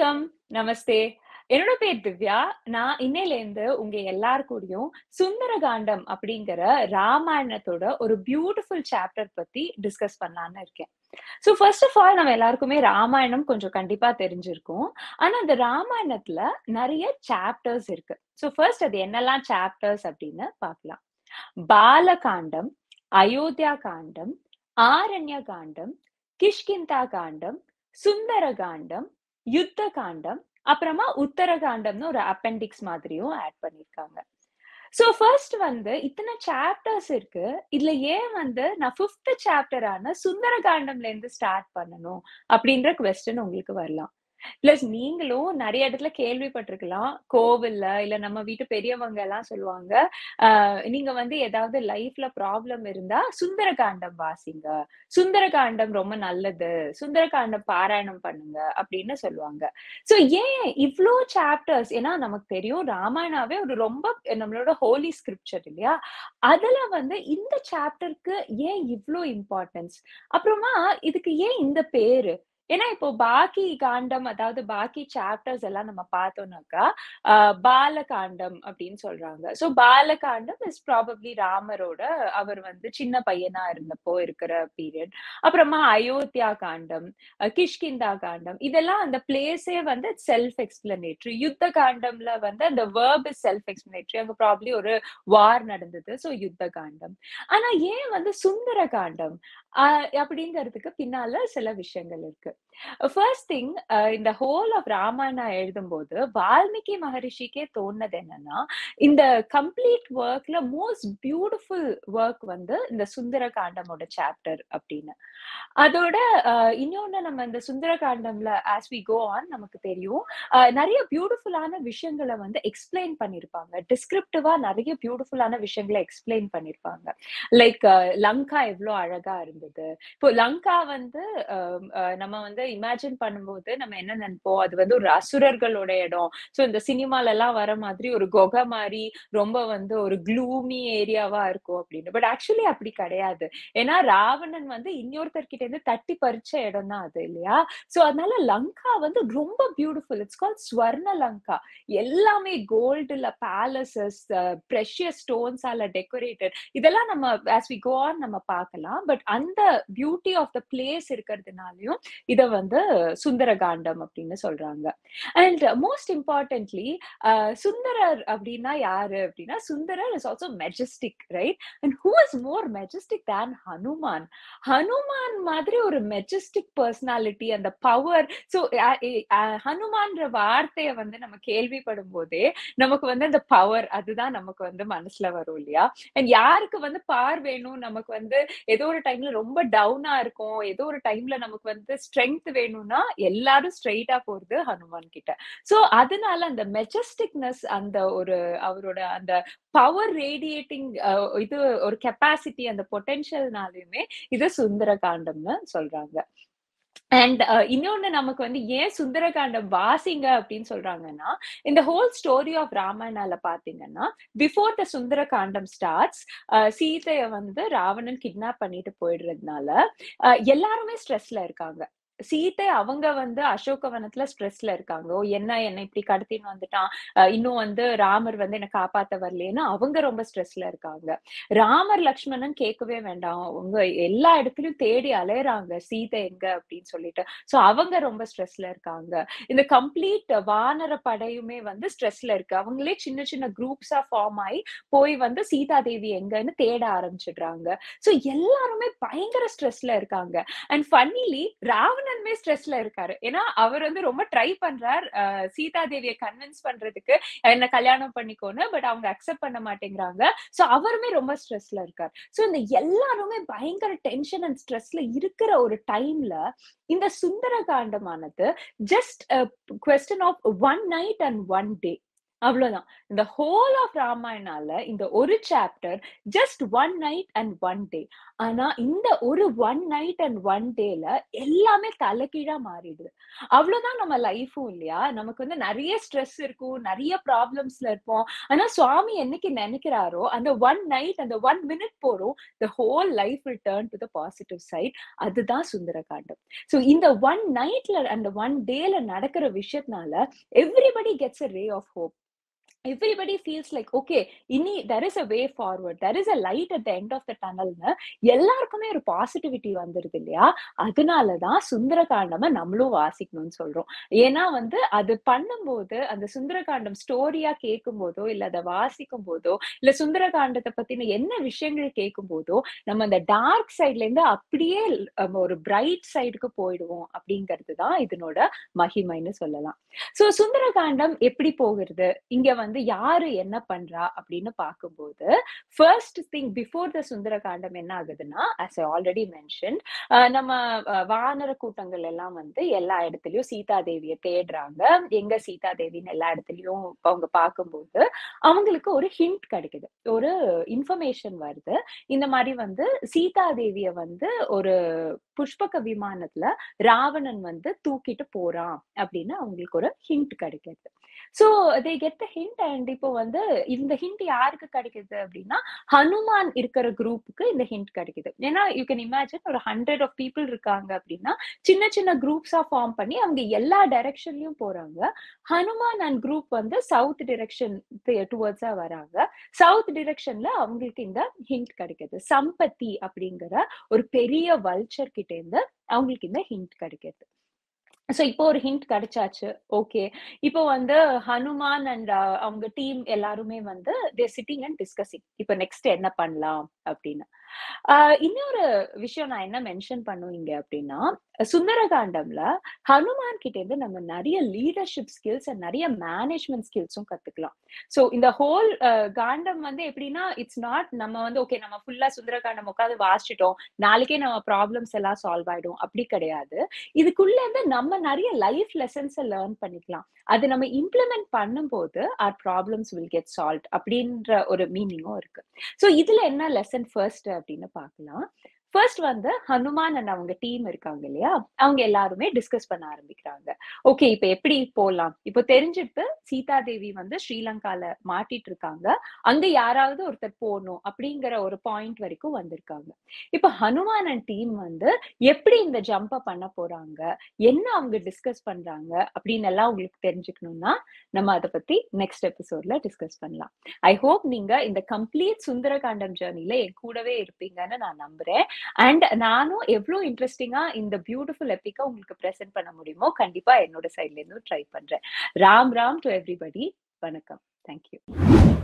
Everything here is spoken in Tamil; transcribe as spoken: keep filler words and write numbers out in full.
வணக்கம், நமஸ்தே. என்னோட பேர் திவ்யா. நான் இன்னையிலேருந்து உங்க எல்லார் கூடயும் சுந்தரகாண்டம் அப்படிங்கிற ராமாயணத்தோட ஒரு பியூட்டிஃபுல் சாப்டர் பத்தி டிஸ்கஸ் பண்ணலான்னு இருக்கேன். ஸோ ஃபர்ஸ்ட் ஆஃப் ஆல் நம்ம எல்லாருக்குமே ராமாயணம் கொஞ்சம் கண்டிப்பா தெரிஞ்சிருக்கும். ஆனா அந்த ராமாயணத்துல நெறைய சாப்டர்ஸ் இருக்கு. ஸோ ஃபர்ஸ்ட் அது என்னெல்லாம் சாப்டர்ஸ் அப்படின்னு பார்க்கலாம். பாலகாண்டம், அயோத்தியா காண்டம், ஆரண்ய காண்டம், கிஷ்கிந்தா காண்டம், சுந்தர காண்டம், யுத்த காண்டம், அப்புறமா உத்தர காண்டம்னு ஒரு அப்பெண்டிக்ஸ் மாதிரியும் ஆட் பண்ணியிருக்காங்க. சோ ஃபர்ஸ்ட் வந்து இத்தன சாப்டர்ஸ் இருக்கு. இதுல ஏன் வந்து நான் ஃபிஃப்த் சாப்டரான சுந்தர காண்டம்ல இருந்து ஸ்டார்ட் பண்ணணும் அப்படின்ற குவெஸ்டின் உங்களுக்கு வரலாம். பிளஸ் நீங்களும் நெறைய இடத்துல கேள்விப்பட்டிருக்கலாம். கோவில்ல இல்ல நம்ம வீட்டு பெரியவங்க எல்லாம் சொல்லுவாங்க. அ நீங்க வந்து ஏதாவது லைஃப்ல ப்ராப்ளம் இருந்தா சுந்தரகாண்டம் வாசிங்க. சுந்தரகாண்டம் ரொம்ப நல்லது. சுந்தரகாண்டம் பாராயணம் பண்ணுங்க அப்படின்னு சொல்லுவாங்க. சோ ஏன் இவ்ளோ சாப்டர்ஸ்? ஏன்னா நமக்கு தெரியும் ராமாயணாவே ஒரு ரொம்ப நம்மளோட ஹோலி ஸ்கிரிப்சர் இல்லையா? அதுல வந்து இந்த சாப்டருக்கு ஏன் இவ்ளோ இம்பார்ட்டன்ஸ்? அப்புறமா இதுக்கு ஏன் இந்த பேரு? ஏன்னா இப்போ பாக்கி காண்டம் அதாவது பாக்கி சாப்டர்ஸ் எல்லாம் நம்ம பார்த்தோம்னாக்கா, அ பாலகாண்டம் அப்படின்னு சொல்றாங்க. சோ பாலகாண்டம் இஸ் ப்ராபப்ளி ராமரோட அவர் வந்து சின்ன பையனா இருந்தப்போ இருக்கிற பீரியட். அப்புறமா அயோத்தியா காண்டம், அ கிஷ்கிந்தா காண்டம் இதெல்லாம் அந்த பிளேஸே வந்து செல்ஃப் எக்ஸ்பிளனேட்டரி. யுத்த காண்டம்ல வந்து அந்த வெர்ப் இஸ் செல்ஃப் எக்ஸ்பிளனேட்டரி. அங்க ப்ராபப்ளி ஒரு வார் நடந்தது. சோ யுத்த காண்டம். ஆனா ஏன் வந்து சுந்தர காண்டம்? அ அப்படிங்கிறதுக்கு பின்னால சில விஷயங்கள் இருக்கு. ஃபர்ஸ்ட் திங் அ இந்த ஹோல் ஆஃப் ராமாயணா எழுதும்போது, வால்மீகி மகரிஷிக்கே தோணுனது என்னன்னா, இந்த கம்ப்ளீட் வொர்க்ல மோஸ்ட் பியூட்டிஃபுல் வொர்க் வந்து இந்த சுந்தர காண்டமோட சாப்டர் அப்படின்னு. அதோட அ இன்னொன்னு நம்ம இந்த சுந்தர காண்டம்ல ஆஸ் வி கோ ஆன் நமக்கு தெரியும். அ நெறைய பியூட்டிஃபுல்லான விஷயங்கள வந்து எக்ஸ்ப்ளைன் பண்ணியிருப்பாங்க. டிஸ்கிரிப்டிவா நெறைய பியூட்டிஃபுல்லான விஷயங்கள எக்ஸ்ப்ளைன் பண்ணியிருப்பாங்க. லைக் லங்கா எவ்ளோ அழகா இருந்தது. இப்போ லங்கா வந்து அ அ நம்ம வந்து இமேஜின் பண்ணும்போது நம்ம என்ன நெனைப்போம், அது வந்து ஒரு அசுரர்களோட இடம். சோ இந்த சினிமாலலாம் வர மாதிரி ஒரு குகை மாரி ரொம்ப வந்து ஒரு க்ளூமி ஏரியாவா இருக்கும் அப்படின்னு. பட் ஆக்சுவலி அப்படி கிடையாது. ஏன்னா ராவணன் வந்து இன்னொருத்தர் கிட்ட இருந்து தட்டி பறிச்ச இடம் தான் அது இல்லையா? சோ அதனால லங்கா வந்து ரொம்ப beautiful. It's called Swarna Lanka. எல்லாமே கோல்டுல பேலசஸ், பிரஷியஸ் ஸ்டோன்ஸால டெக்கரேட்டட். இதெல்லாம் நம்ம ஆஸ் வி கோ ஆன் நம்ம பார்க்கலாம். பட் அந்த பியூட்டி ஆஃப் த பிளேஸ் இருக்கிறதுனாலயும் இத வந்து சுந்தரகாண்டம் அப்படின்னு சொல்றாங்க. அண்ட் மோஸ்ட் இம்பார்ட்டன்ட்லி அ சுந்தரர் அப்படின்னா யாரு அப்படின்னா, Sundarar is also majestic right? And who is more majestic than Hanuman? Hanuman மாதிரி ஒரு மெஜஸ்டிக் பெர்சனாலிட்டி அந்த பவர். சோ ஹனுமான்ற வார்த்தைய வந்து நம்ம கேள்விப்படும் போதே நமக்கு வந்து அந்த பவர் அதுதான் நமக்கு வந்து மனசுல வரும் இல்லையா? அண்ட் யாருக்கு வந்து பவர் வேணும்? நமக்கு வந்து ஏதோ ஒரு டைம்ல ரொம்ப டவுனா இருக்கும். ஏதோ ஒரு டைம்ல நமக்கு வந்து ஸ்ட்ரெங்த் வேணும்னா, எல்லாரும் ஸ்ட்ரெய்ட்டா போறது ஹனுமான் கிட்ட. சோ அதனால அந்த மெஜஸ்டிக்னஸ் அந்த ஒரு அவரோட அந்த பவர் ரேடியேட்டிங் அ இது ஒரு கெப்பாசிட்டி அந்த பொட்டன்ஷியல்னாலயுமே இத சுந்தர காண்டம்னு சொல்றாங்க. அண்ட் அ இன்னொன்னு நமக்கு வந்து ஏன் சுந்தரகாண்டம் வாசிங்க அப்படின்னு சொல்றாங்கன்னா, இந்த ஹோல் ஸ்டோரி ஆஃப் ராமாயணால பார்த்தீங்கன்னா, before the Sundara Kandam starts அ சீதைய வந்து ராவணன் கிட்னாப் பண்ணிட்டு போயிடுறதுனால, அ எல்லாருமே ஸ்ட்ரெஸ்ல இருக்காங்க. சீதை அவங்க வந்து அசோகவனத்துல ஸ்ட்ரெஸ்ல இருக்காங்க. "ஓ! என்ன என்ன இப்படி கடத்தின்னு வந்துட்டான். அ இன்னும் வந்து ராமர் வந்து என்ன காப்பாத்த வரலையேன்னு" அவங்க ரொம்ப ஸ்ட்ரெஸ்ல இருக்காங்க. ராமர், லக்ஷ்மணன் கேட்கவே வேண்டாம். அவங்க எல்லா இடத்துலயும் தேடி அலையறாங்க. சீதை எங்க அப்படின்னு சொல்லிட்டு. சோ அவங்க ரொம்ப ஸ்ட்ரெஸ்ல இருக்காங்க. இந்த கம்ப்ளீட் வானர படையுமே வந்து ஸ்ட்ரெஸ்ல இருக்கு. அவங்களே சின்ன சின்ன குரூப்ஸா ஃபார்ம் ஆயி போய் வந்து சீதா தேவி எங்கன்னு தேட ஆரம்பிச்சுடுறாங்க. சோ எல்லாருமே பயங்கர ஸ்ட்ரெஸ்ல இருக்காங்க. அண்ட் ஃபன்னிலி ராவணனுமே ஸ்ட்ரெஸ்ல இருக்காரு. ஏன்னா அவர் வந்து ரொம்ப ட்ரை பண்றார் அ சீதா தேவிய கன்வின்ஸ் பண்றதுக்கு என்ன கல்யாணம் பண்ணிக்கோன்னு. பட் அவங்க அக்செப்ட் பண்ண மாட்டேங்கிறாங்க. சோ அவருமே ரொம்ப ஸ்ட்ரெஸ்ல இருக்கார். சோ இந்த எல்லாருமே பயங்கர டென்ஷன் அண்ட் ஸ்ட்ரெஸ்ல இருக்கிற ஒரு டைம்ல இந்த சுந்தர காண்டமானது just a question of one night and one day. அவ்வளோதான். இந்த ஹோல் ஆஃப் ராமாயணால இந்த ஒரு chapter just one night and one day. ஆனா இந்த ஒரு ஒன் நைட் அண்ட் ஒன் டேல எல்லாமே தலைகீழா மாறிடுது. அவ்வளோதான் நம்ம லைஃப்பும் இல்லையா? நமக்கு வந்து நெறைய ஸ்ட்ரெஸ் இருக்கும். நெறைய ப்ராப்ளம்ஸ்ல இருப்போம். ஆனா சுவாமி என்னைக்கு நெனைக்கிறாரோ, அந்த ஒன் நைட் அந்த ஒன் மினிட் போதும், the whole life will turn to the positive side. அதுதான் சுந்தரகாண்டம். சோ இந்த ஒன் நைட்ல அந்த ஒன் டேல நடக்கிற விஷயத்தினால everybody gets a ray of hope. Everybody feels like, okay, இனி there is a way forward. There is a light at the end of the tunnel ன்னு எல்லாருக்குமே ஒரு பாசிட்டிவிட்டி வந்துருது இல்லையா? அதனால தான் சுந்தரகாண்டம நம்மளும் வாசிக்கணும்னு சொல்றோம். ஏன்னா வந்து அது பண்ணும்போது, அந்த சுந்தரகாண்டம் ஸ்டோரியா கேட்கும்போதோ, இல்ல அத வாசிக்கும்போதோ, இல்ல சுந்தரகாண்டத்த பத்தின என்ன விஷயங்கள் கேட்கும்போதோ, நம்ம அந்த டார்க் சைட்ல இருந்து அப்படியே அ ஒரு பிரைட் சைடுக்கு போயிடுவோம் அப்படிங்கிறது தான் இதனோட மகிமைன்னு சொல்லலாம். சோ சுந்தரகாண்டம் எப்படி போகிறது? இங்க வந்து யாரு என்ன பண்றா அப்படின்னு பார்க்கும்போது, first thing before the Sundarakandam என்ன ஆகுதுன்னா, ஆஸ் ஐ ஆல்ரெடி மென்ஷன்ட் அ நம்ம அ வானர கூட்டங்கள் எல்லாம் வந்து எல்லா இடத்துலயும் சீதா தேவிய தேடுறாங்க. எங்க சீதா தேவின்னு எல்லா இடத்துலயும் அவங்க பார்க்கும்போது, அவங்களுக்கு ஒரு ஹிண்ட் கிடைக்குது. ஒரு இன்ஃபர்மேஷன் வருது. இந்த மாரி வந்து சீதா தேவிய வந்து ஒரு புஷ்பக விமானத்துல ராவணன் வந்து தூக்கிட்டு போறான் அப்படின்னு அவங்களுக்கு ஒரு ஹிண்ட் கிடைக்குது. So they get the hint and இப்போ வந்து இந்த ஹிண்ட் யாருக்கு கிடைக்குது அப்படின்னா, ஹனுமான் இருக்கிற குரூப்புக்கு இந்த ஹிண்ட் கிடைக்குது. ஏன்னா யூ கேன் இமேஜின் ஒரு ஹண்ட்ரட் ஆஃப் பீப்புள் இருக்காங்க அப்படின்னா, சின்ன சின்ன குரூப்ஸா ஃபார்ம் பண்ணி அவங்க எல்லா டைரக்ஷன்லயும் போறாங்க. ஹனுமான் அண்ட் குரூப் வந்து சவுத் டிரெக்ஷன் டுவர்ட்ஸா வராங்க. சவுத் டிரெக்ஷன்ல அவங்களுக்கு இந்த ஹிண்ட் கிடைக்குது. சம்பத்தி அப்படிங்கிற ஒரு பெரிய வல்ச்சர் கிட்ட இருந்து அவங்களுக்கு இந்த ஹிண்ட் கிடைக்குது. சோ இப்போ ஒரு ஹிண்ட் கிடைச்சாச்சு. ஓகே. இப்போ வந்து ஹனுமான் அண்ட் அ அவங்க டீம் எல்லாருமே வந்து they are sitting and discussing. இப்ப நெக்ஸ்ட் என்ன பண்ணலாம் அப்படின்னு. ஆ இன்னொரு விஷயம் நான் என்ன மென்ஷன் பண்ணும் இங்க அப்படின்னா, சுந்தரகாண்டம்ல ஹனுமான் கிட்ட இருந்து நம்ம நெறைய லீடர்ஷிப் ஸ்கில்ஸ் அண்ட் நெறைய மேனேஜ்மென்ட் ஸ்கில்ஸும் கத்துக்கலாம். சோ இந்த ஹோல் அ காண்டம் வந்து எப்படின்னா, இட்ஸ் நாட் நம்ம வந்து ஓகே நம்ம ஃபுல்லா சுந்தரகாண்டம் உட்கார்ந்து வாசிச்சுட்டோம். நாளைக்கே நம்ம ப்ராப்ளம்ஸ் எல்லாம் சால்வ் ஆயிடும். அப்படி கிடையாது. இதுக்குள்ள இருந்து நம்ம நெறைய லைஃப் லெசன்ஸ லேர்ன் பண்ணிக்கலாம். அது நம்ம இம்ப்ளிமெண்ட் பண்ணும்போது, our problems will get solved அப்படின்ற ஒரு மீனிங்கும் இருக்கு. சோ இதுல என்ன லெசன் ஃபர்ஸ்ட் அப்படின்னு பார்க்கலாம். ஃபர்ஸ்ட் வந்து ஹனுமான் அண்ட் அவங்க டீம் இருக்காங்க இல்லையா? அவங்க எல்லாருமே டிஸ்கஸ் பண்ண ஆரம்பிக்கிறாங்க. ஓகே இப்ப எப்படி போலாம்? இப்போ தெரிஞ்சுட்டு சீதா தேவி வந்து ஸ்ரீலங்கால மாட்டிட்டு இருக்காங்க. அங்க யாராவது ஒருத்தர் போணும் அப்படிங்கிற ஒரு பாயிண்ட் வரைக்கும் வந்திருக்காங்க. இப்ப ஹனுமான் அண்ட் டீம் வந்து எப்படி இந்த ஜம்ப பண்ண போறாங்க? என்ன அவங்க டிஸ்கஸ் பண்றாங்க? அப்படின்னு எல்லாம் உங்களுக்கு தெரிஞ்சுக்கணும்னா, நம்ம அத பத்தி நெக்ஸ்ட் எபிசோட்ல டிஸ்கஸ் பண்ணலாம். ஐ ஹோப் நீங்க இந்த கம்ப்ளீட் சுந்தரகாண்டம் ஜர்னில என் கூடவே இருப்பீங்கன்னு நான் நம்புறேன். அண்ட் நானும் எவ்ளோ இன்ட்ரஸ்டிங்கா இந்த பியூட்டிஃபுல் எபிக்க உங்களுக்கு பிரசன்ட் பண்ண முடியுமோ, கண்டிப்பா என்னோட சைட்ல இருந்தும் ட்ரை பண்றேன். Ram Ram to everybody. வணக்கம். Thank you.